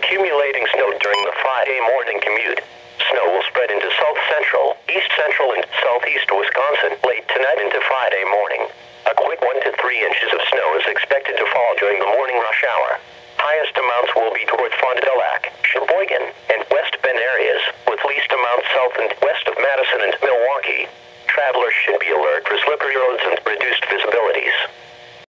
accumulating snow during the Friday morning commute. Snow will spread into south central, east central, and southeast Wisconsin late tonight into Friday morning. A quick 1 to 3 inches of snow is expected to fall during the morning rush hour. Highest amounts will be towards Fond du Lac, Sheboygan, and West Bend areas, with least amounts south and west of Madison and Milwaukee. Travelers should be alert for slippery roads and reduced visibility.